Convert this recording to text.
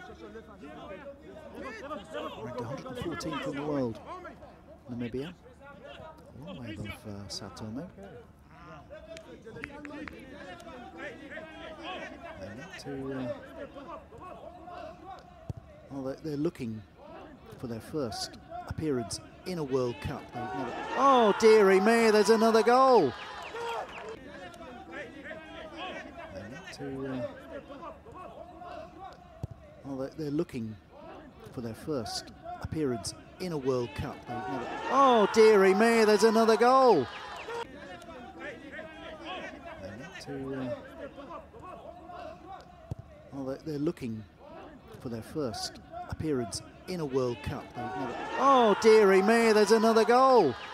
Ranked 114th in the world, Namibia, a long way above Sao Tome. They're looking for their first appearance in a World Cup. Oh dearie me, there's another goal. They're looking for their first appearance in a World Cup. Oh dearie me, there's another goal. They're looking for their first appearance in a World Cup. Oh dearie me, there's another goal.